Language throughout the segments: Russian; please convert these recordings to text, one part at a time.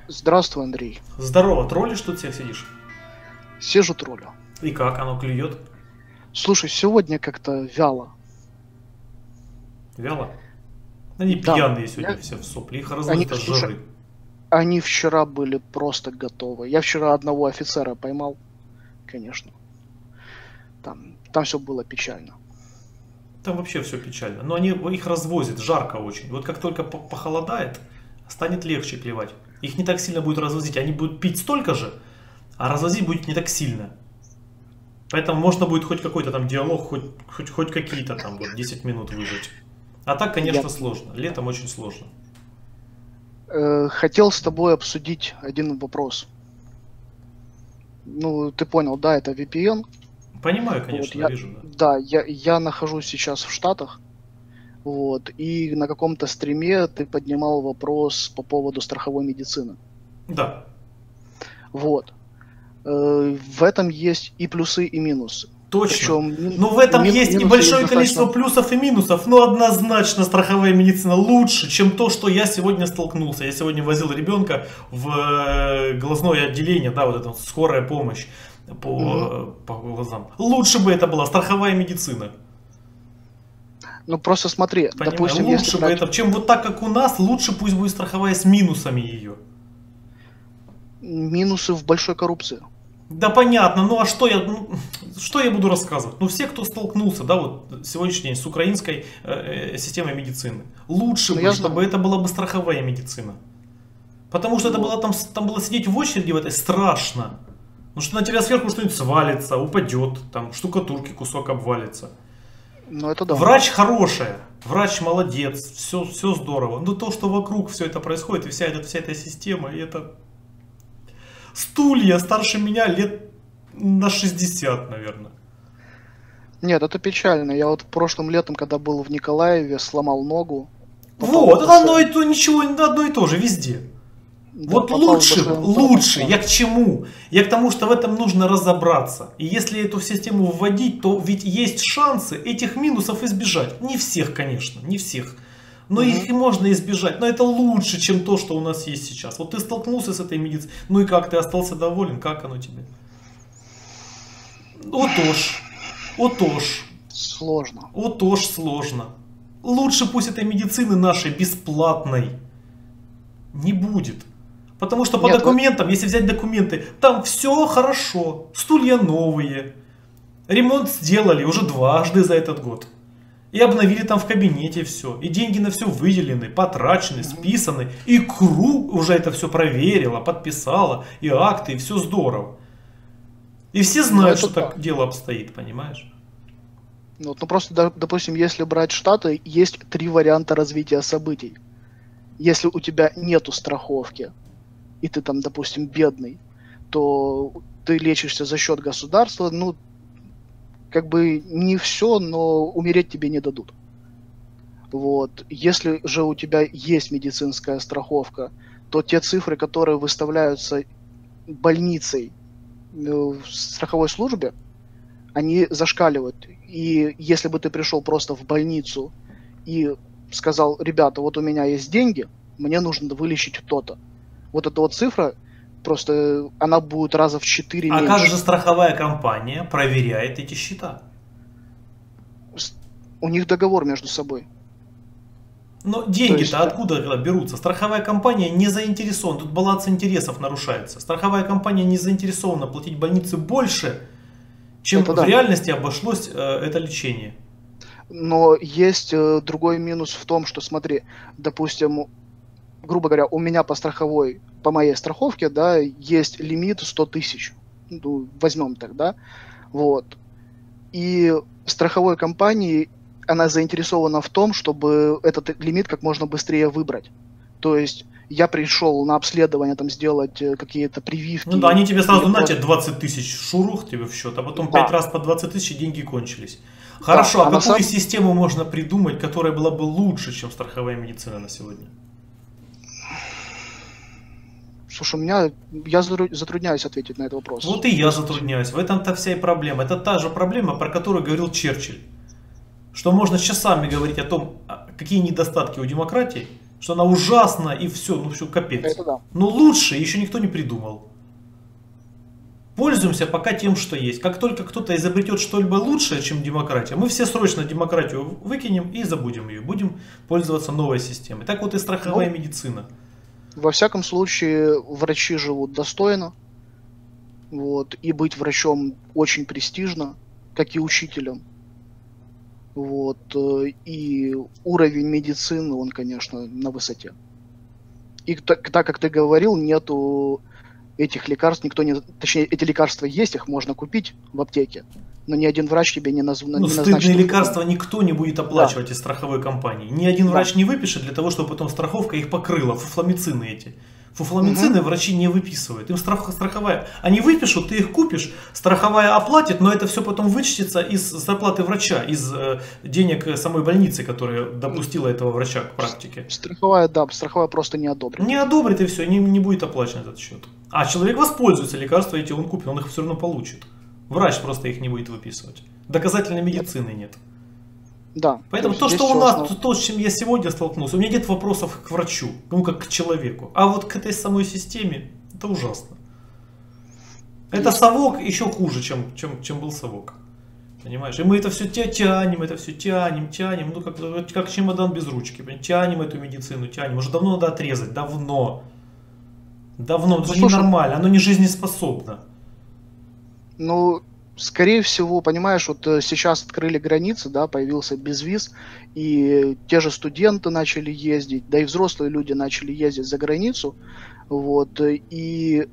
Здравствуй, Андрей. Здорово, троллишь тут всех сидишь? Сижу троллю. И как, оно клюет? Слушай, сегодня как-то вяло. Вяло? Они Да, пьяные сегодня все в сопли, их разводят от слушай, жары. они вчера были просто готовы. Я вчера одного офицера поймал, конечно. Там все было печально. Там вообще все печально. Но они их развозят, жарко очень. Вот как только похолодает, станет легче клевать. Их не так сильно будет развозить. Они будут пить столько же, а развозить будет не так сильно. Поэтому можно будет хоть какой-то там диалог, хоть какие-то там вот 10 минут выжить. А так, конечно, сложно. Летом очень сложно. Хотел с тобой обсудить один вопрос. Ну, ты понял, да, это VPN. Понимаю, конечно, Вот, вижу, да. да, я нахожусь сейчас в Штатах. Вот, и на каком-то стриме ты поднимал вопрос по поводу страховой медицины. Да. Вот. В этом есть и плюсы, и минусы. Точно. Причем Но в этом есть и большое достаточно... количество плюсов и минусов. Но однозначно страховая медицина лучше, чем то, что я сегодня столкнулся. Я сегодня возил ребенка в глазное отделение, да, вот это вот скорая помощь по глазам. Лучше бы это была страховая медицина. Ну просто смотри, Понимаю? допустим, Лучше если бы это, чем вот так, как у нас, лучше пусть будет страховая с минусами ее. Минусы в большой коррупции. Да понятно, ну а что я буду рассказывать? Ну все, кто столкнулся, да, вот сегодняшний день с украинской системой медицины, лучше бы, чтобы это была бы страховая медицина. Потому что это было там было сидеть в очереди в этой страшно. Ну что на тебя сверху что-нибудь свалится, упадет, там штукатурки кусок обвалится. Ну это да. Врач хорошая, врач молодец, все здорово. Но то, что вокруг все это происходит, и вся эта система, и это... Стулья старше меня лет на 60, наверное. Нет, это печально. Я вот прошлым летом, когда был в Николаеве, сломал ногу. Вот, это одно и то, ничего, одно и то же везде. Да, вот лучше, я к чему? Я к тому, что в этом нужно разобраться. И если эту систему вводить, то ведь есть шансы этих минусов избежать. Не всех, конечно, не всех. Но их и можно избежать. Но это лучше, чем то, что у нас есть сейчас. Вот ты столкнулся с этой медициной. Ну и как, ты остался доволен? Как оно тебе? Отож. Сложно. Отож сложно. Лучше пусть этой медицины нашей бесплатной не будет. Потому что по документам, если взять документы, там все хорошо. Стулья новые. Ремонт сделали уже дважды за этот год. И обновили там в кабинете все. И деньги на все выделены, потрачены, списаны. И КРУ уже это все проверила, подписала. И акты, и все здорово. И все знают, что так дело обстоит, понимаешь? Ну просто, допустим, если брать Штаты, есть 3 варианта развития событий. Если у тебя нету страховки, и ты там, допустим, бедный, то ты лечишься за счет государства, ну, как бы не все, но умереть тебе не дадут. Вот. Если же у тебя есть медицинская страховка, то те цифры, которые выставляются больницей в страховой службе, они зашкаливают. И если бы ты пришел просто в больницу и сказал: ребята, вот у меня есть деньги, мне нужно вылечить то-то. Вот эта вот цифра, просто она будет раза в 4 меньше. А как же страховая компания проверяет эти счета? У них договор между собой. Но деньги-то откуда берутся? Страховая компания не заинтересована, тут баланс интересов нарушается. Страховая компания не заинтересована платить больнице больше, чем в реальности обошлось это лечение. Но есть другой минус в том, что, смотри, допустим, грубо говоря, у меня по моей страховке, да, есть лимит 100 тысяч. Ну, возьмем так, да. Вот. И страховой компании, она заинтересована в том, чтобы этот лимит как можно быстрее выбрать. То есть я пришел на обследование, там, сделать какие-то прививки. Ну да, они тебе сразу, на тебе 20 тысяч шурух тебе в счет, а потом 5 раз по 20 тысяч и деньги кончились. Хорошо, а какую систему можно придумать, которая была бы лучше, чем страховая медицина на сегодня? Слушай, я затрудняюсь ответить на этот вопрос. Вот и я затрудняюсь. В этом-то вся и проблема. Это та же проблема, про которую говорил Черчилль. Что можно часами говорить о том, какие недостатки у демократии, что она ужасна и все, ну все капец. Это да. Но лучше еще никто не придумал. Пользуемся пока тем, что есть. Как только кто-то изобретет что-либо лучшее, чем демократия, мы все срочно демократию выкинем и забудем ее. Будем пользоваться новой системой. Так вот и страховая медицина. Во всяком случае, врачи живут достойно. Вот, и быть врачом очень престижно, как и учителем. Вот, и уровень медицины, он, конечно, на высоте. И так как ты говорил, нету этих лекарств, никто не... Точнее, эти лекарства есть, их можно купить в аптеке, но ни один врач тебе не назначит. Ну, стыдные лекарства никто не будет оплачивать из страховой компании. Ни один врач не выпишет для того, чтобы потом страховка их покрыла. Фуфломицины эти. Фуфломицины врачи не выписывают. Им страховая. Они выпишут, ты их купишь, страховая оплатит, но это все потом вычтется из зарплаты врача, из денег самой больницы, которая допустила этого врача к практике. Страховая, да, страховая просто не одобрит. Не одобрит и все, не будет оплачен этот счет. А человек воспользуется, лекарства эти он купит, он их все равно получит. Врач просто их не будет выписывать. Доказательной медицины нет. Да. Поэтому то, что у нас, то, с чем я сегодня столкнулся, у меня нет вопросов к врачу, ну как к человеку. А вот к этой самой системе, это ужасно. Это совок еще хуже, чем был совок. Понимаешь? И мы это все тянем, ну как чемодан без ручки. Тянем эту медицину, тянем. Уже давно надо отрезать, давно. Давно, это же ненормально, оно не жизнеспособно. Ну, скорее всего, понимаешь, вот сейчас открыли границы, да, появился безвиз, и те же студенты начали ездить, да и взрослые люди начали ездить за границу, вот, и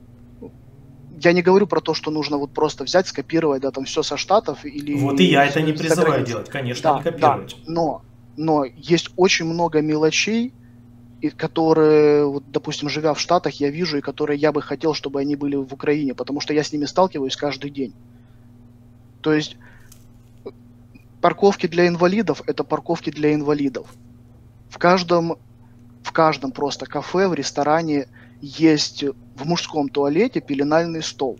я не говорю про то, что нужно вот просто взять, скопировать, да, там все со Штатов или... Вот и я это не призываю делать, конечно, да, не копировать. Да, но есть очень много мелочей, и которые, вот, допустим, живя в Штатах, я вижу, и которые я бы хотел, чтобы они были в Украине, потому что я с ними сталкиваюсь каждый день. То есть парковки для инвалидов – это парковки для инвалидов. В каждом просто кафе, в ресторане есть в мужском туалете пеленальный стол.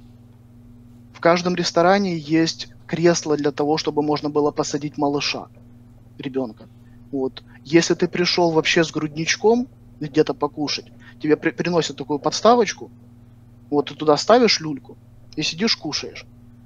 В каждом ресторане есть кресло для того, чтобы можно было посадить малыша, ребенка. Вот. Если ты пришел вообще с грудничком где-то покушать, тебе приносят такую подставочку, вот ты туда ставишь люльку и сидишь кушаешь.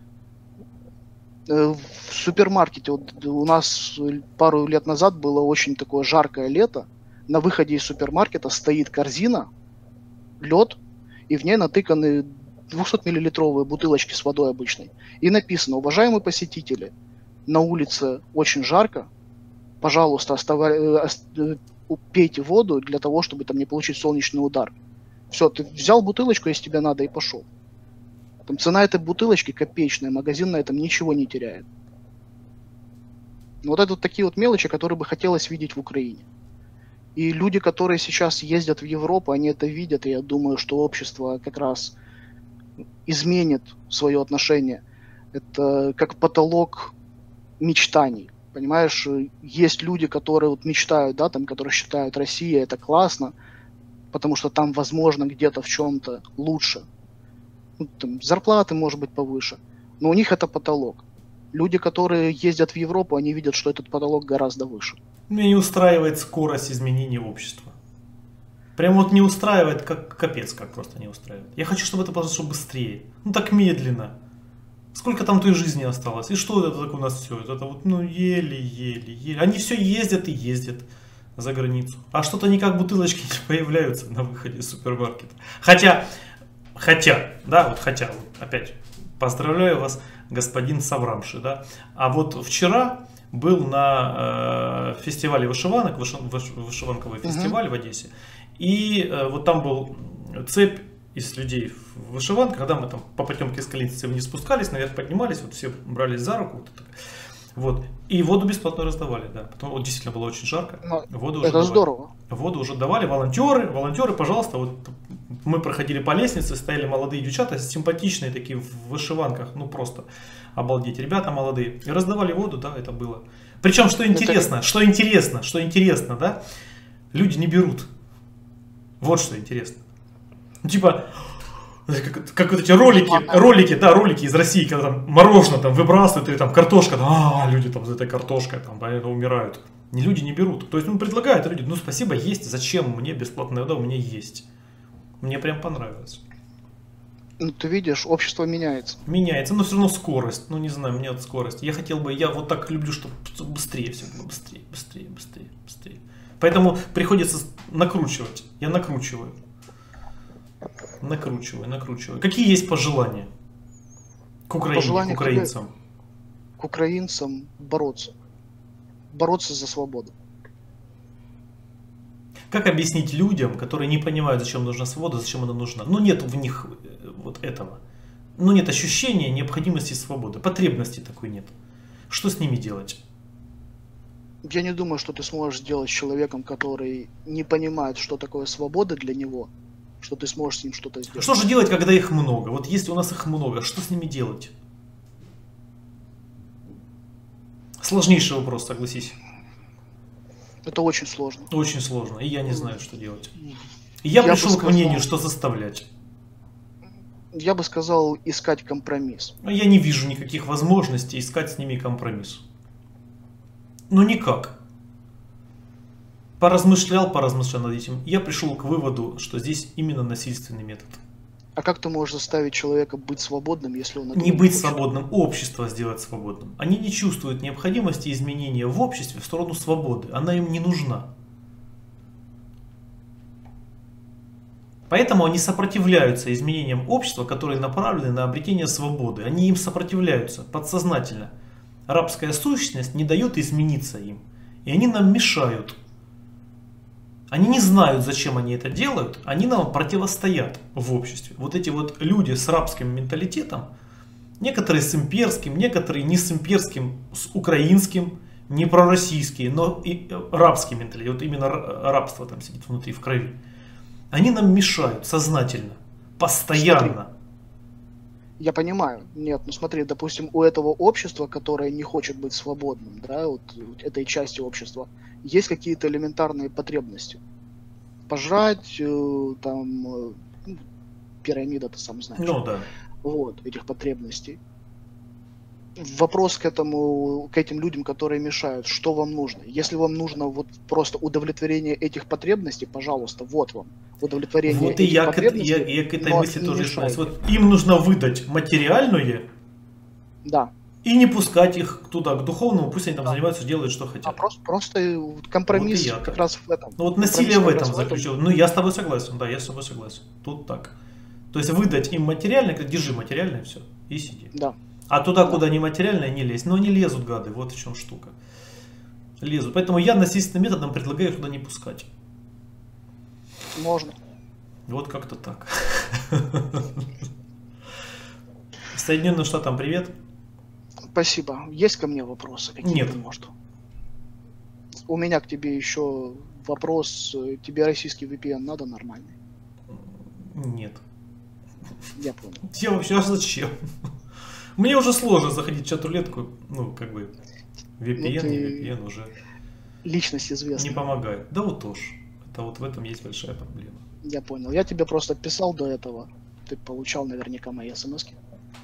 В супермаркете, вот у нас пару лет назад было очень такое жаркое лето, на выходе из супермаркета стоит корзина, лед, и в ней натыканы 200-миллилитровые бутылочки с водой обычной. И написано: уважаемые посетители, на улице очень жарко, пожалуйста, пейте воду для того, чтобы там не получить солнечный удар. Все, ты взял бутылочку, если тебе надо, и пошел. Там цена этой бутылочки копеечная, магазин на этом ничего не теряет. Вот это вот такие вот мелочи, которые бы хотелось видеть в Украине. И люди, которые сейчас ездят в Европу, они это видят, и я думаю, что общество как раз изменит свое отношение. Это как потолок мечтаний. Понимаешь, есть люди, которые вот мечтают, да, там, которые считают, Россия это классно, потому что там, возможно, где-то в чем-то лучше. Ну, там, зарплаты, может быть, повыше. Но у них это потолок. Люди, которые ездят в Европу, они видят, что этот потолок гораздо выше. Меня не устраивает скорость изменения общества. Прям вот не устраивает, как капец, как просто не устраивает. Я хочу, чтобы это произошло быстрее. Ну так медленно. Сколько там той жизни осталось? И что это так у нас все? Это вот, ну, еле. Они все ездят и ездят за границу. А что-то никак бутылочки не появляются на выходе из супермаркета. Хотя, опять, поздравляю вас, господин Саврамши, да. А вот вчера был на фестивале вышиванок, вышиванковый фестиваль в Одессе. И вот там был цепь из людей в вышиванках, когда мы там по потемке с лестницы вниз спускались, наверх поднимались, вот все брались за руку. Вот. И воду бесплатно раздавали, да. Потом вот, действительно было очень жарко. Воду уже это давали. Здорово. Воду уже давали. Волонтеры, пожалуйста, вот мы проходили по лестнице, стояли молодые девчата, симпатичные такие в вышиванках, ну просто обалдеть, ребята молодые. И раздавали воду, да, это было. Причем, что интересно, да, люди не берут. Вот что интересно. Ну, типа, как вот эти ролики из России, когда там мороженое там выбрасывают, или там картошка, люди там за этой картошкой там, умирают. Люди не берут. То есть он предлагает, люди, ну спасибо, есть, зачем мне бесплатная вода, у меня есть. Мне прям понравилось. Ну, ты видишь, общество меняется. Меняется, но все равно скорость. Ну, не знаю, мне от скорости. Я вот так люблю, чтобы быстрее все было. Быстрее. Поэтому приходится накручивать. Я накручиваю. Накручиваю. Какие есть пожелания к Украине, Пожелания к украинцам? К украинцам бороться. Бороться за свободу. Как объяснить людям, которые не понимают, зачем нужна свобода, зачем она нужна? Ну, нет в них вот этого. Ну, нет ощущения необходимости свободы. Потребности такой нет. Что с ними делать? Я не думаю, что ты сможешь сделать с человеком, который не понимает, что такое свобода для него, что ты сможешь с ним что-то сделать. Что же делать, когда их много? Вот если у нас их много, что с ними делать? Сложнейший вопрос, согласись. Это очень сложно. Очень сложно, и я не знаю, что делать. И я пришел к мнению, что заставлять. Я бы сказал, искать компромисс. Но я не вижу никаких возможностей искать с ними компромисс. Ну никак. Поразмышлял над этим. Я пришел к выводу, что здесь именно насильственный метод. А как ты можешь заставить человека быть свободным, если он... Не быть свободным, общество сделать свободным. Они не чувствуют необходимости изменения в обществе в сторону свободы. Она им не нужна. Поэтому они сопротивляются изменениям общества, которые направлены на обретение свободы. Они им сопротивляются подсознательно. Рабская сущность не дает измениться им. И они нам мешают. Они не знают, зачем они это делают, они нам противостоят в обществе. Вот эти вот люди с рабским менталитетом, некоторые с имперским, некоторые не с имперским, с украинским, не пророссийские, но и рабский менталитет, вот именно рабство там сидит внутри, в крови. Они нам мешают сознательно, постоянно. Смотри, я понимаю, нет, ну смотри, допустим, у этого общества, которое не хочет быть свободным, да, вот этой части общества, есть какие-то элементарные потребности. Пожрать, там, пирамида, ты сам знаешь. Ну да. Вот, этих потребностей. Вопрос к этим людям, которые мешают, что вам нужно? Если вам нужно вот просто удовлетворение этих потребностей, пожалуйста, вот вам. Удовлетворение вот и этих потребностей. Я к этой мысли тоже исходил. Вот им нужно выдать материальное. Да. И не пускать их туда, к духовному, пусть они там занимаются, делают, что хотят. Просто компромисс вот как раз в этом. Ну вот насилие в этом заключено. Ну я с тобой согласен, да, я с тобой согласен. Тут так. То есть выдать им материальное, как держи материальное, все, и сиди. Да. А туда, куда не материальное, не лезь. Но они лезут, гады, вот в чем штука. Лезут. Поэтому я насильственным методом предлагаю их туда не пускать. Можно. Вот как-то так. Соединенным Штатам привет. Спасибо. Есть ко мне вопросы? Нет. Может? У меня к тебе еще вопрос. Тебе российский VPN надо нормальный? Нет. Я понял. Я вообще, а зачем? Мне уже сложно заходить в чат-рулетку. Ну, как бы, VPN, не VPN уже личность известна. Не помогает. Да вот тоже. Это вот в этом есть большая проблема. Я понял. Я тебе просто писал до этого. Ты получал наверняка мои смс-ки.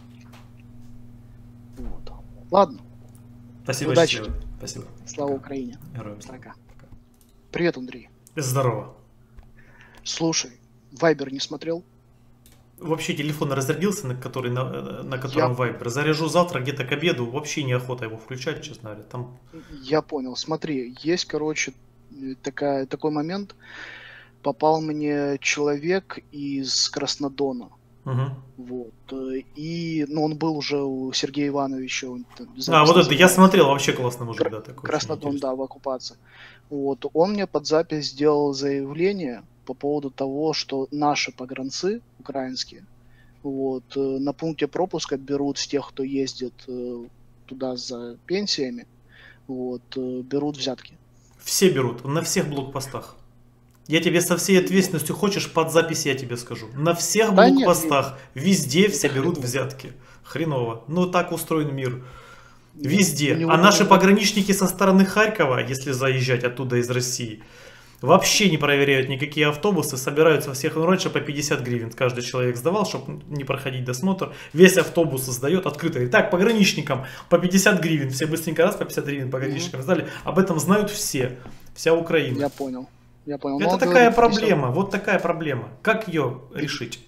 Вот. Ладно. Спасибо. Удачи. Спасибо. Слава Украине. Героям слава. Пока. Привет, Андрей. Здорово. Слушай, Вайбер не смотрел? Вообще телефон разрядился, на котором Viber. Заряжу завтра где-то к обеду. Вообще неохота его включать, честно говоря. Там... Я понял. Смотри, есть, короче, такой момент. Попал мне человек из Краснодона. Угу. Вот. И, ну, он был уже у Сергея Ивановича. Вот это я смотрел, вообще классный мужик, да, такой. Краснодон, да, в оккупации. Вот. Он мне под запись сделал заявление по поводу того, что наши погранцы украинские вот, на пункте пропуска берут с тех, кто ездит туда за пенсиями, вот, берут взятки. Все берут, на всех блокпостах. Я тебе со всей ответственностью, хочешь под запись, я тебе скажу. На всех блокпостах, везде все берут взятки. Хреново. Ну так устроен мир. Везде. А наши пограничники со стороны Харькова, если заезжать оттуда из России, Вообще не проверяют никакие автобусы, собираются всех, ну раньше по 50 гривен каждый человек сдавал, чтобы не проходить досмотр. Весь автобус сдает открыто. Итак, пограничникам по 50 гривен, все быстренько раз по 50 гривен пограничникам сдали. Об этом знают все, вся Украина. Я понял. Я понял. Это такая проблема, вот такая проблема. Как ее решить?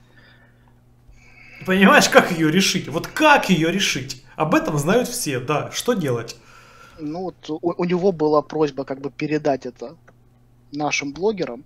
Понимаешь, как ее решить? Вот как ее решить? Об этом знают все, да. Что делать? Ну вот у него была просьба как бы передать это нашим блогерам.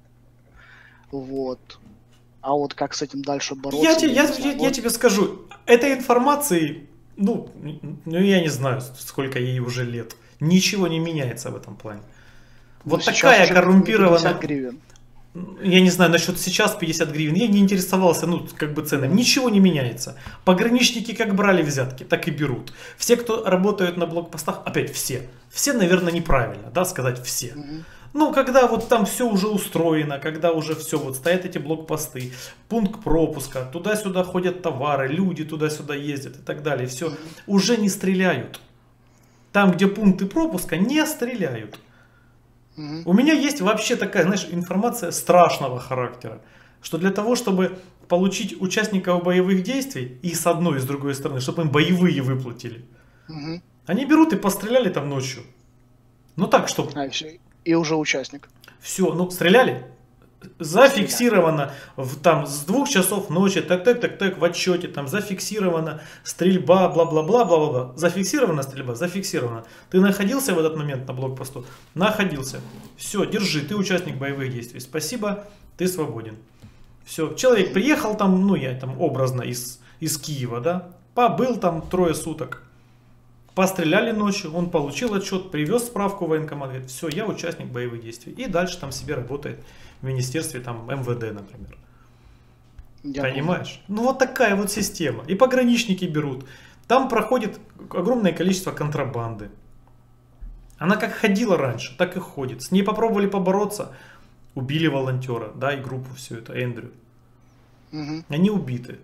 Вот. А вот как с этим дальше бороться? Я тебе скажу, этой информации, ну, я не знаю, сколько ей уже лет. Ничего не меняется в этом плане. Вот такая коррумпированная... 50 гривен. Я не знаю, насчет сейчас 50 гривен. Я не интересовался, ну, как бы ценами. Ничего не меняется. Пограничники как брали взятки, так и берут. Все, кто работают на блокпостах, опять все. Все, наверное, неправильно, да, сказать все. Ну, когда вот там все уже устроено, когда уже все, вот стоят эти блокпосты, пункт пропуска, туда-сюда ходят товары, люди туда-сюда ездят и так далее, все, уже не стреляют. Там, где пункты пропуска, не стреляют. У меня есть вообще такая, знаешь, информация страшного характера, что для того, чтобы получить участников боевых действий и с одной, и с другой стороны, чтобы им боевые выплатили, они берут и постреляли там ночью. Ну так, чтобы... И уже участник. Все, ну стреляли. Зафиксировано там с 2 часов ночи, так, в отчете, там зафиксирована стрельба, бла-бла-бла. Зафиксирована стрельба, зафиксирована. Ты находился в этот момент на блокпосту? Находился. Все, держи, ты участник боевых действий. Спасибо, ты свободен. Все, человек приехал там, ну я там образно из Киева, да, побыл там 3 суток. Постреляли ночью, он получил отчет, привез справку в военкомат, говорит, все, я участник боевых действий. И дальше там себе работает в министерстве, там, МВД, например. Понимаешь? Ну, вот такая вот система. И пограничники берут. Там проходит огромное количество контрабанды. Она как ходила раньше, так и ходит. С ней попробовали побороться, убили волонтера, да, и группу всю это, Эндрю. Они убиты.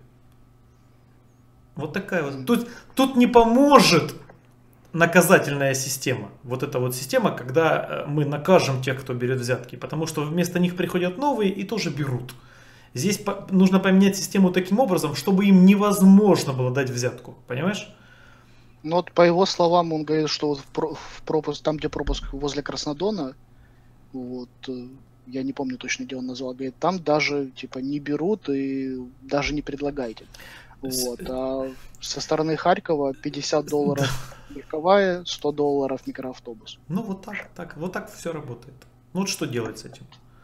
Вот такая вот. Тут не поможет наказательная система. Вот эта вот система, когда мы накажем тех, кто берет взятки. Потому что вместо них приходят новые и тоже берут. Здесь нужно поменять систему таким образом, чтобы им невозможно было дать взятку. Понимаешь? Ну вот по его словам, он говорит, что вот в пропуск, там, где пропуск возле Краснодона, вот, я не помню точно, где он назвал, говорит, там даже типа не берут и даже не предлагайте. Вот, а со стороны Харькова $50 легковая, $100 микроавтобус. Ну вот так все работает. Ну вот что делать с этим?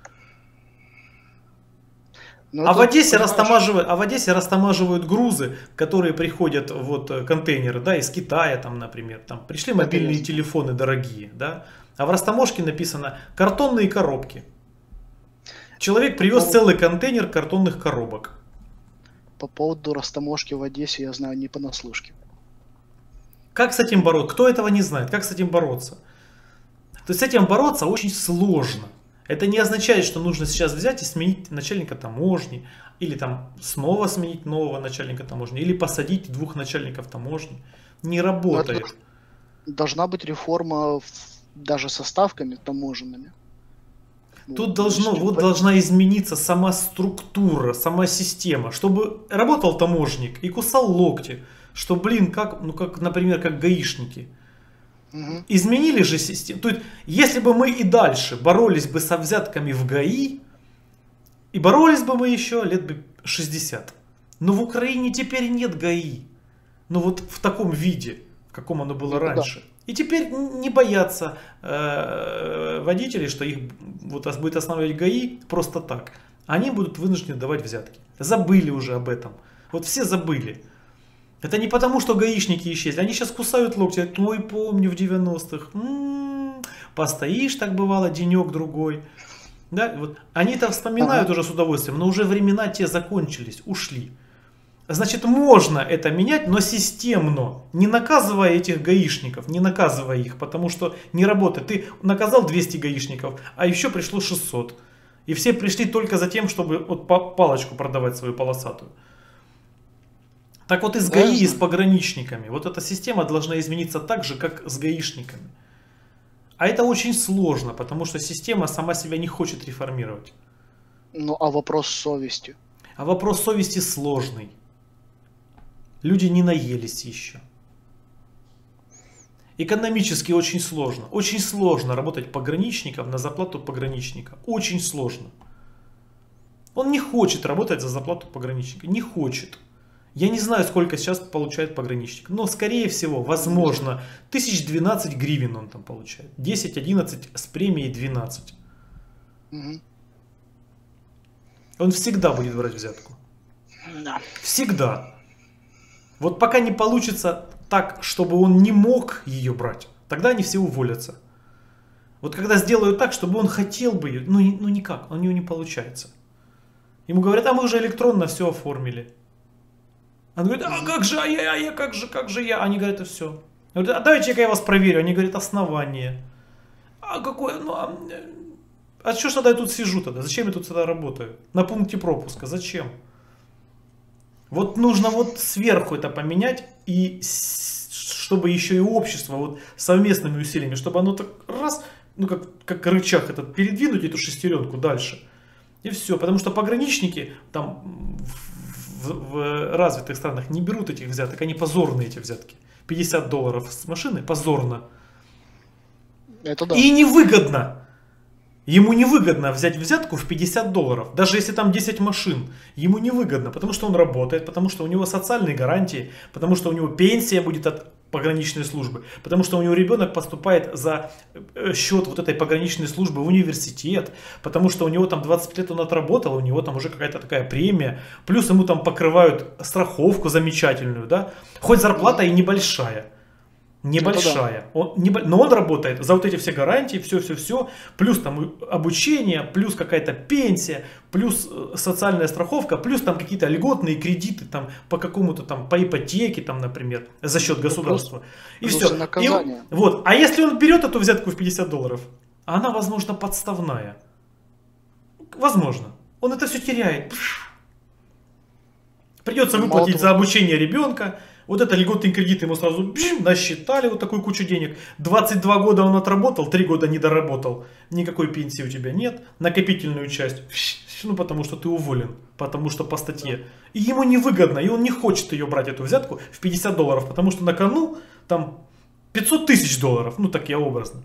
А в Одессе растамаживают грузы, которые приходят, вот контейнеры, да, из Китая, там, например, там пришли мобильные телефоны дорогие, да, а в растаможке написано картонные коробки. Человек привез целый контейнер картонных коробок. По поводу растаможки в Одессе я знаю не понаслышке. Как с этим бороться? Кто этого не знает? Как с этим бороться? То есть с этим бороться очень сложно. Это не означает, что нужно сейчас взять и сменить начальника таможни, или там снова сменить нового начальника таможни, или посадить 2 начальников таможни. Не работает. Должна быть реформа даже со ставками таможенными. Тут должна измениться сама структура, сама система, чтобы работал таможник и кусал локти, что, блин, как, например, как гаишники. Изменили же систему. То есть, если бы мы и дальше боролись бы со взятками в ГАИ, и боролись бы мы еще лет бы 60. Но в Украине теперь нет ГАИ. Ну вот в таком виде, в каком оно было раньше. Да. И теперь не боятся водителей, что их будет останавливать ГАИ просто так. Они будут вынуждены давать взятки. Забыли уже об этом. Вот все забыли. Это не потому, что гаишники исчезли. Они сейчас кусают локти. Ой, помню в 90-х. Постоишь, так бывало, денек-другой. Да? Вот. Они-то вспоминают уже с удовольствием, но уже времена те закончились, ушли. Значит, можно это менять, но системно, не наказывая этих гаишников, не наказывая их, потому что не работает. Ты наказал 200 гаишников, а еще пришло 600. И все пришли только за тем, чтобы вот палочку продавать свою полосатую. Так вот и с ГАИ, и с пограничниками. Вот эта система должна измениться так же, как с гаишниками. А это очень сложно, потому что система сама себя не хочет реформировать. Ну, а вопрос совести? А вопрос совести сложный. Люди не наелись еще. Экономически очень сложно. Очень сложно работать пограничником на зарплату пограничника. Очень сложно. Он не хочет работать за зарплату пограничника. Не хочет. Я не знаю, сколько сейчас получает пограничник. Но, скорее всего, возможно, 1012 гривен он там получает. 10-11 с премией 12. Угу. Он всегда будет брать взятку. Да. Всегда. Вот пока не получится так, чтобы он не мог ее брать, тогда они все уволятся. Вот когда сделают так, чтобы он хотел бы ее, ну никак, у него не получается. Ему говорят, а мы уже электронно все оформили. Он говорит, а как же, как же я? Они говорят, это все. Говорят, а давайте-ка я вас проверю. Они говорят, основание. А какое, а что ж тогда я тут сижу тогда? Зачем я тут тогда работаю? На пункте пропуска, зачем? Вот нужно вот сверху это поменять, и чтобы еще и общество вот совместными усилиями, чтобы оно так раз, ну как рычаг этот, передвинуть эту шестеренку дальше. И все. Потому что пограничники там в развитых странах не берут этих взяток, они позорные эти взятки. $50 с машины позорно. Это да. И невыгодно. Ему невыгодно взять взятку в $50, даже если там 10 машин. Ему невыгодно, потому что он работает, потому что у него социальные гарантии, потому что у него пенсия будет от пограничной службы, потому что у него ребенок поступает за счет вот этой пограничной службы в университет, потому что у него там 25 лет он отработал, у него там уже какая-то такая премия, плюс ему там покрывают страховку замечательную, да, хоть зарплата и небольшая. Небольшая. Да. Но он работает за вот эти все гарантии, все, плюс там обучение, плюс какая-то пенсия, плюс социальная страховка, плюс там какие-то льготные кредиты там по какому-то там, по ипотеке там, например, за счет государства. И все. Вот. А если он берет эту взятку в $50, она, возможно, подставная. Возможно. Он это все теряет. Придется выплатить за обучение ребенка. Вот это льготный кредит ему сразу насчитали вот такую кучу денег. 22 года он отработал, 3 года не доработал. Никакой пенсии у тебя нет. Накопительную часть. Ну потому что ты уволен. Потому что по статье. И ему невыгодно. И он не хочет ее брать, эту взятку, в $50. Потому что на кону там $500 тысяч. Ну так я образно.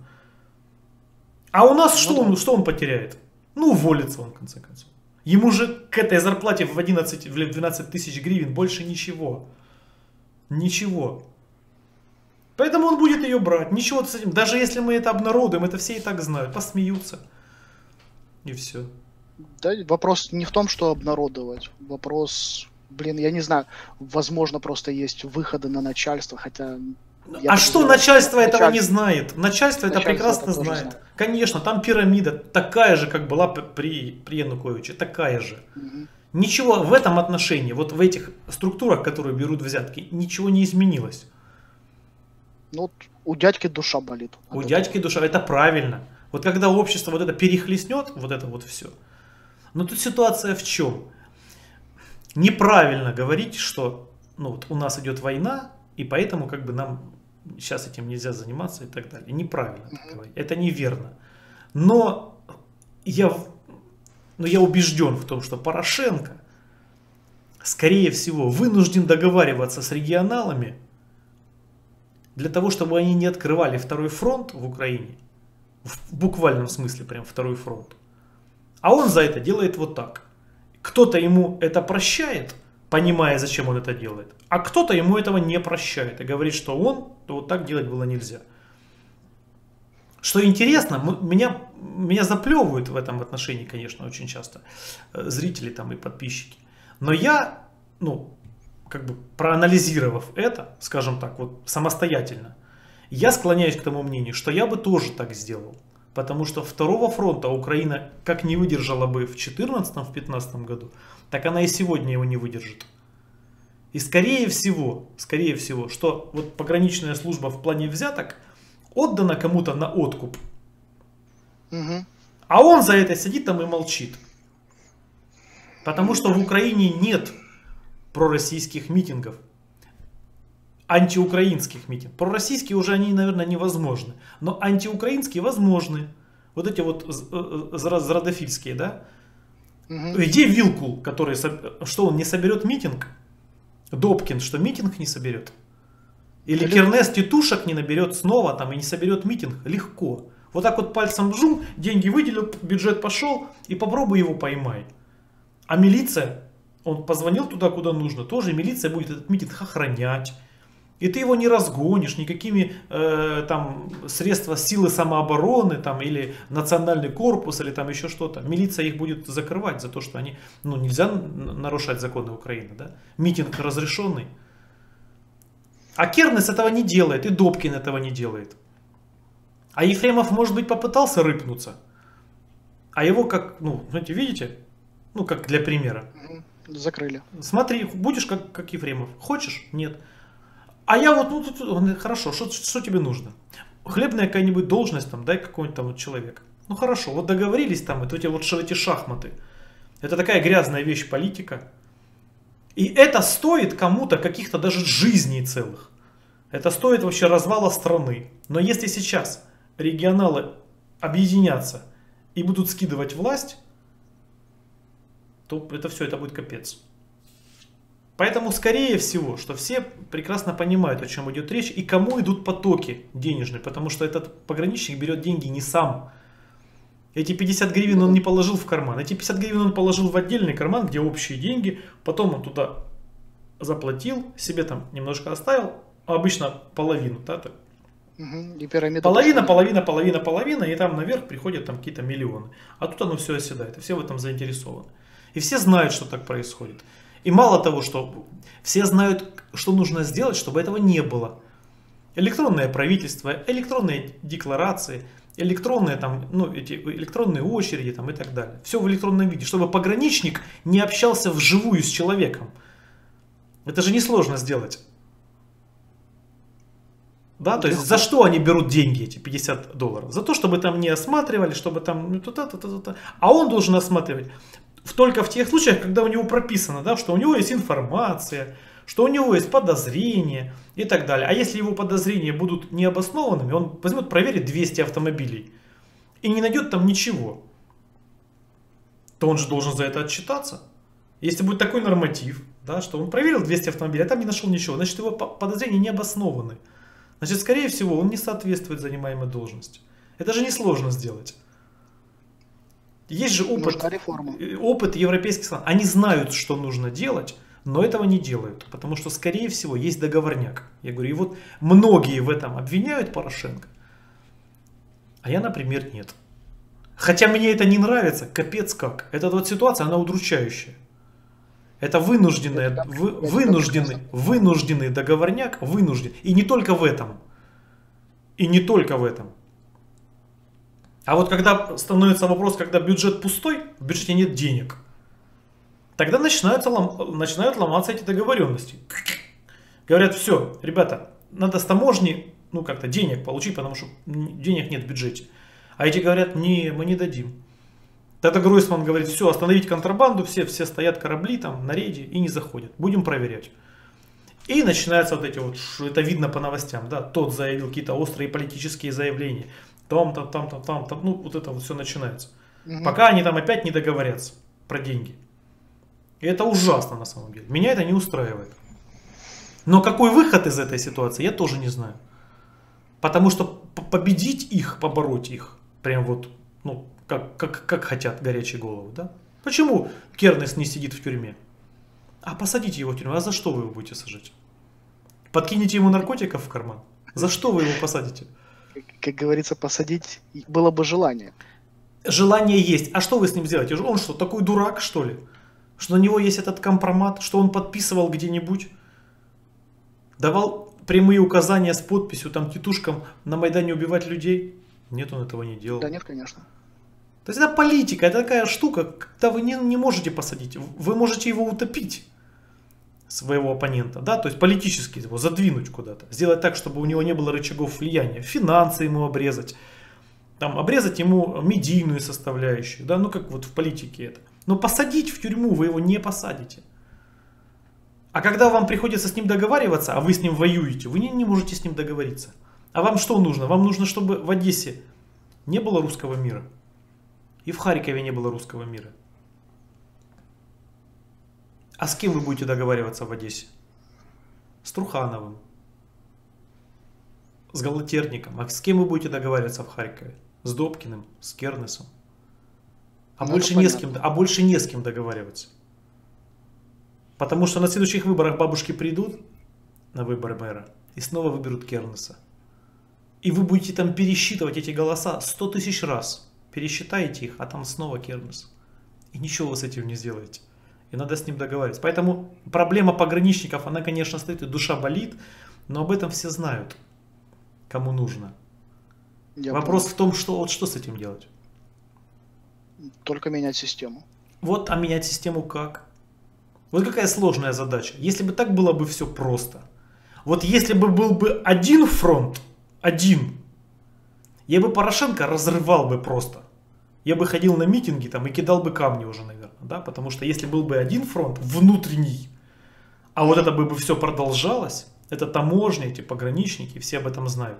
А у нас что он потеряет? Ну уволится он в конце концов. Ему же к этой зарплате в 12 тысяч гривен больше ничего. Ничего. Поэтому он будет ее брать. Ничего с этим. Даже если мы это обнародуем, это все и так знают. Посмеются. И все. Да, вопрос не в том, что обнародовать. Вопрос, я не знаю, возможно, просто есть выходы на начальство, хотя... А что начальство этого не знает? Начальство это прекрасно знает. Конечно, там пирамида такая же, как была при Януковиче. Такая же. Угу. Ничего в этом отношении, вот в этих структурах, которые берут взятки, ничего не изменилось. Ну, у дядьки душа болит. У дядьки душа, это правильно. Вот когда общество вот это перехлестнет, вот это вот все. Но тут ситуация в чем? Неправильно говорить, что вот у нас идет война, и поэтому как бы нам сейчас этим нельзя заниматься и так далее. Неправильно так говорить. Это неверно. Но я убежден в том, что Порошенко, скорее всего, вынужден договариваться с регионалами для того, чтобы они не открывали второй фронт в Украине. В буквальном смысле прям второй фронт. А он за это делает вот так. Кто-то ему это прощает, понимая, зачем он это делает. А кто-то ему этого не прощает и говорит, что вот так делать было нельзя. Что интересно, меня заплевывают в этом отношении, конечно, очень часто зрители там и подписчики. Но я, как бы проанализировав это, скажем так, вот самостоятельно, я склоняюсь к тому мнению, что я бы тоже так сделал. Потому что второго фронта Украина как не выдержала бы в 2014-2015 году, так она и сегодня его не выдержит. И скорее всего, что вот пограничная служба в плане взяток отдана кому-то на откуп. Угу. А он за это сидит там и молчит. Потому что в Украине нет пророссийских митингов. антиукраинских митингов. Пророссийские уже они, наверное, невозможны. Но антиукраинские возможны. Вот эти вот зрадофильские, да? Где Вилкул, который, что он не соберет митинг? Добкин, что митинг не соберет? Или Кернес тетушек не наберет снова там и не соберет митинг? Легко. Вот так вот пальцем жум, деньги выделил, бюджет пошел, и попробуй его поймай. А милиция, он позвонил туда, куда нужно, тоже милиция будет этот митинг охранять. И ты его не разгонишь никакими там средства силы самообороны там, или национальный корпус или там еще что-то. Милиция их будет закрывать за то, что они, ну, нельзя нарушать законы Украины, да? Митинг разрешенный. А Кернес этого не делает, и Добкин этого не делает. А Ефремов, может быть, попытался рыпнуться. А его как, ну, знаете, видите? Ну, как для примера. Закрыли. Смотри, будешь как Ефремов. Хочешь? Нет. А я вот, ну, тут, хорошо, что тебе нужно? Хлебная какая-нибудь должность, там, дай какой-нибудь там вот человек. Ну, хорошо, вот договорились там, это эти шахматы. Это такая грязная вещь политика. И это стоит кому-то каких-то даже жизней целых. Это стоит вообще развала страны. Но если сейчас регионалы объединятся и будут скидывать власть, то это все, это будет капец. Поэтому, скорее всего, что все прекрасно понимают, о чем идет речь и кому идут потоки денежные. Потому что этот пограничник берет деньги не сам. Эти 50 гривен он не положил в карман. Эти 50 гривен он положил в отдельный карман, где общие деньги. Потом он туда заплатил, себе там немножко оставил. Обычно половину. Да, так. И пирамида половина. И там наверх приходят там какие-то миллионы. А тут оно все оседает. И все в этом заинтересованы. И все знают, что так происходит. И мало того, что все знают, что нужно сделать, чтобы этого не было. Электронное правительство, электронные декларации, электронные, там, ну, эти электронные очереди там, и так далее. Все в электронном виде, чтобы пограничник не общался вживую с человеком. Это же несложно сделать. Да, то есть за что они берут деньги, эти $50? За то, чтобы там не осматривали, чтобы там... А он должен осматривать только в тех случаях, когда у него прописано, да, что у него есть информация, что у него есть подозрения и так далее. А если его подозрения будут необоснованными, он возьмет, проверит 200 автомобилей и не найдет там ничего, то он же должен за это отчитаться. Если будет такой норматив, да, что он проверил 200 автомобилей, а там не нашел ничего, значит его подозрения не обоснованы. Значит, скорее всего, он не соответствует занимаемой должности. Это же несложно сделать. Есть же опыт европейских стран. Они знают, что нужно делать, но этого не делают. Потому что, скорее всего, есть договорняк. Я говорю, и вот многие в этом обвиняют Порошенко, а я, например, нет. Хотя мне это не нравится, капец как. Эта вот ситуация, она удручающая. Это вынужденный договорняк, вынужден. И не только в этом. А вот когда становится вопрос, когда бюджет пустой, в бюджете нет денег, тогда начинают ломаться эти договоренности. Говорят, все, ребята, надо с таможни, ну, как-то денег получить, потому что денег нет в бюджете. А эти говорят, не, мы не дадим. Тогда Гройсман говорит, все, остановить контрабанду, все стоят корабли там на рейде и не заходят. Будем проверять. И начинаются вот эти вот, это видно по новостям, да, тот заявил какие-то острые политические заявления. Там, ну вот это вот все начинается. Пока они там опять не договорятся про деньги. И это ужасно на самом деле. Меня это не устраивает. Но какой выход из этой ситуации, я тоже не знаю. Потому что победить их, побороть их, прям вот, ну, как хотят горячие головы, да? Почему Кернес не сидит в тюрьме? А посадите его в тюрьму. А за что вы его будете сажать? Подкинете ему наркотиков в карман? За что вы его посадите? Как говорится, посадить было бы желание. Желание есть. А что вы с ним сделаете? Он что, такой дурак, что ли? Что на него есть этот компромат? Что он подписывал где-нибудь? Давал прямые указания с подписью там тетушкам на Майдане убивать людей? Нет, он этого не делал. Да нет, конечно. То есть это политика, это такая штука, когда вы не можете посадить, вы можете его утопить, своего оппонента, да, то есть политически его задвинуть куда-то, сделать так, чтобы у него не было рычагов влияния, финансы ему обрезать, там, обрезать ему медийную составляющую, да, ну как вот в политике это. Но посадить в тюрьму вы его не посадите. А когда вам приходится с ним договариваться, а вы с ним воюете, вы не можете с ним договориться. А вам что нужно? Вам нужно, чтобы в Одессе не было русского мира. И в Харькове не было русского мира. А с кем вы будете договариваться в Одессе? С Трухановым. С Галатерником. А с кем вы будете договариваться в Харькове? С Добкиным, с Кернесом. А больше не с кем договариваться. Потому что на следующих выборах бабушки придут на выборы мэра и снова выберут Кернеса. И вы будете там пересчитывать эти голоса 100 тысяч раз. Пересчитаете их, а там снова Кернес. И ничего вы с этим не сделаете. И надо с ним договариваться. Поэтому проблема пограничников, она, конечно, стоит, и душа болит, но об этом все знают, кому нужно. Вопрос в том, что с этим делать. Только менять систему. Вот, а менять систему как? Вот какая сложная задача. Если бы так было бы все просто. Вот если бы был бы один фронт, один, я бы Порошенко разрывал бы просто. Я бы ходил на митинги там и кидал бы камни уже, наверное. Да? Потому что если был бы один фронт, внутренний, а вот это бы все продолжалось, это таможня, эти пограничники, все об этом знают.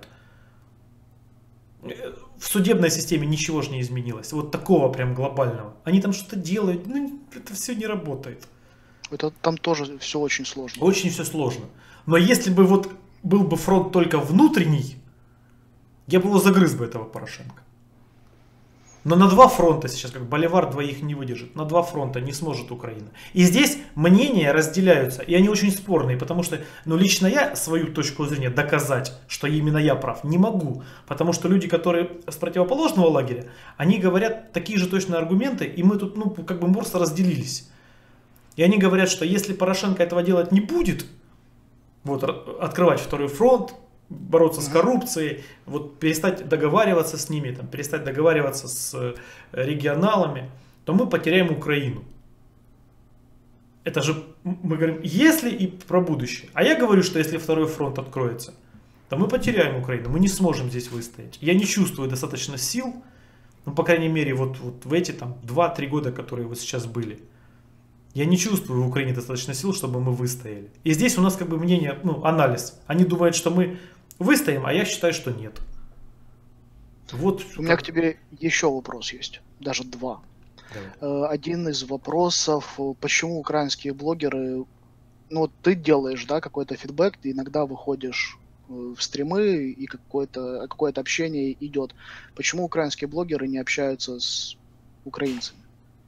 В судебной системе ничего же не изменилось. Вот такого прям глобального. Они там что-то делают, ну это все не работает. Это там тоже все очень сложно. Очень все сложно. Но если бы вот был бы фронт только внутренний, я бы его загрыз бы, этого Порошенко. Но на два фронта сейчас, как Боливар двоих не выдержит, на два фронта не сможет Украина. И здесь мнения разделяются, и они очень спорные, потому что, лично я свою точку зрения доказать, что именно я прав, не могу. Потому что люди, которые с противоположного лагеря, они говорят такие же точные аргументы, и мы тут, как бы просто разделились. И они говорят, что если Порошенко этого делать не будет, вот открывать второй фронт, бороться с коррупцией, вот перестать договариваться с ними, там, перестать договариваться с регионалами, то мы потеряем Украину. Это же мы говорим, если и про будущее. А я говорю, что если второй фронт откроется, то мы потеряем Украину, мы не сможем здесь выстоять. Я не чувствую достаточно сил, по крайней мере, вот в эти 2-3 года, которые вот сейчас были. Я не чувствую в Украине достаточно сил, чтобы мы выстояли. И здесь у нас как бы мнение, анализ. Они думают, что мы выстоим, а я считаю, что нет. Вот. У меня к тебе еще вопрос есть, даже два. Давай. Один из вопросов, почему украинские блогеры, ты делаешь, да, какой-то фидбэк, ты иногда выходишь в стримы и какое-то общение идет. Почему украинские блогеры не общаются с украинцами?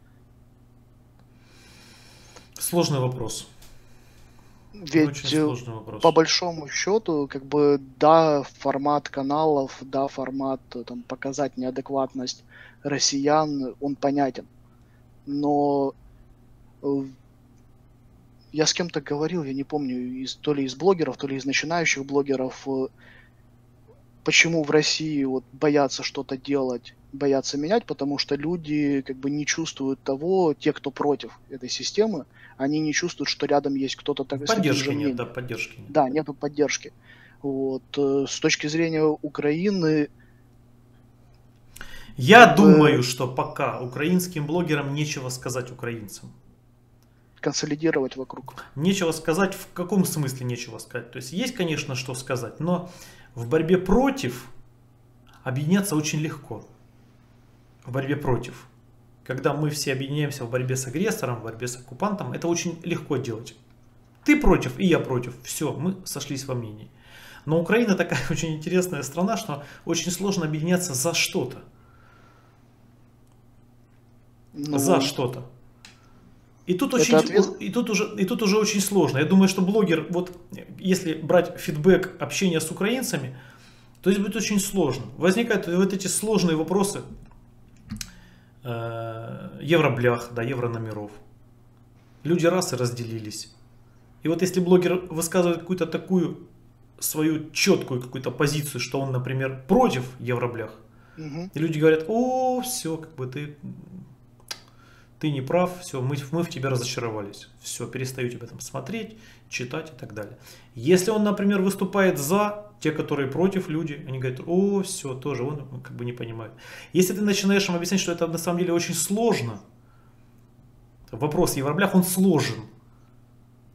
Сложный вопрос. Ведь по большому счету, да, формат каналов, да, формат показать неадекватность россиян, он понятен. Но я с кем-то говорил, я не помню, то ли из блогеров, то ли из начинающих блогеров, почему в России боятся что-то делать, боятся менять, потому что люди не чувствуют того, те, кто против этой системы, они не чувствуют, что рядом есть кто-то так. Поддержки нет, да, поддержки нет. Да, нету поддержки. С точки зрения Украины... Я думаю, что пока украинским блогерам нечего сказать украинцам. Консолидировать вокруг. Нечего сказать, в каком смысле нечего сказать? То есть, конечно, что сказать, но в борьбе против объединяться очень легко. В борьбе против. Когда мы все объединяемся в борьбе с агрессором, в борьбе с оккупантом, это очень легко делать. Ты против, и я против. Все, мы сошлись во мнении. Но Украина такая очень интересная страна, что очень сложно объединяться за что-то. За что-то. И тут уже очень сложно. Я думаю, что блогер, если брать фидбэк общения с украинцами, то здесь будет очень сложно. Возникают эти сложные вопросы евроблях, да, еврономеров. Люди раз и разделились. И если блогер высказывает какую-то такую свою четкую какую-то позицию, что он, например, против евроблях, и люди говорят, все, ты не прав, все, мы в тебе разочаровались, все, перестаю тебя там смотреть, читать и так далее. Если он, например, выступает за, те, которые против люди, они говорят, все, тоже, он не понимает. Если ты начинаешь им объяснять, что это на самом деле очень сложно, вопрос о евроблях, он сложен.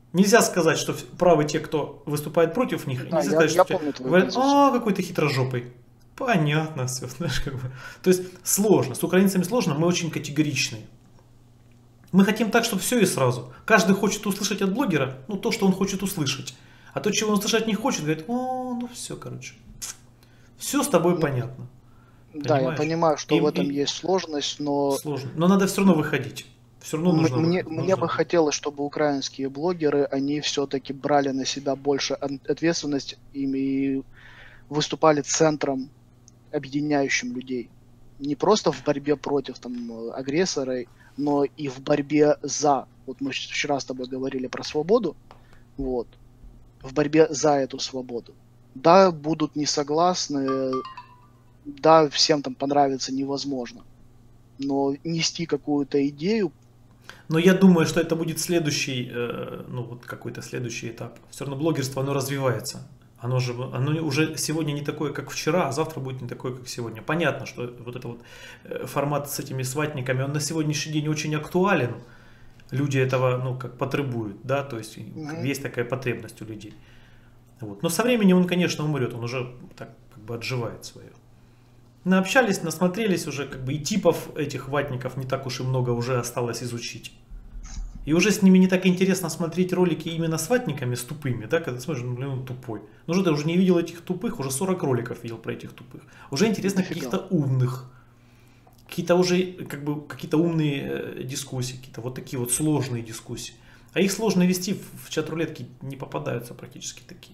Нельзя сказать, что правы те, кто выступает против них. Да, Нельзя сказать, я что помню твою говорят, позицию. какой ты хитрожопый. Понятно все, знаешь, как бы. То есть сложно, с украинцами сложно, мы очень категоричны. Мы хотим так, чтобы все и сразу. Каждый хочет услышать от блогера, ну, то, что он хочет услышать. А то, чего он услышать не хочет, говорит, ну все, короче. Все с тобой Ну, понятно. да, я Понимаешь? понимаю, что И, в этом и есть сложность, но сложно. Но надо все равно выходить. Все равно нужно мне, выходить. мне Нужно бы выходить. хотелось, чтобы украинские блогеры, они все-таки брали на себя больше ответственность и выступали центром, объединяющим людей. Не просто в борьбе против агрессора, но и в борьбе за. Вот мы вчера с тобой говорили про свободу, вот, в борьбе за эту свободу. Да, будут не согласны, да, всем там понравится невозможно, но нести какую-то идею. Но я думаю, что это будет следующий, ну вот какой-то следующий этап. Все равно блогерство, оно развивается. Оно уже сегодня не такое, как вчера, а завтра будет не такое, как сегодня. Понятно, что вот этот вот формат с этими сватниками, он на сегодняшний день очень актуален. Люди этого, ну, как потребуют, да, то есть есть такая потребность у людей. Вот. Но со временем он, конечно, умрет, он уже так как бы отживает свое. Наобщались, насмотрелись уже, как бы и типов этих ватников не так уж и много уже осталось изучить. И уже с ними не так интересно смотреть ролики именно с ватниками, с тупыми, да, когда смотришь, блин, он тупой. Ну что ты уже не видел этих тупых, уже 40 роликов видел про этих тупых. Уже интересно каких-то умных. Какие-то уже, как бы, какие-то умные дискуссии, какие-то вот такие вот сложные дискуссии. А их сложно вести в чат-рулетки, не попадаются практически такие.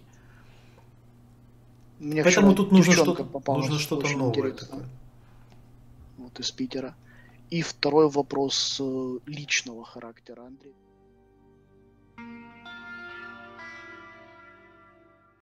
Мне Поэтому тут нужно что-то что-то новое такое. Вот из Питера. И второй вопрос личного характера, Андрей.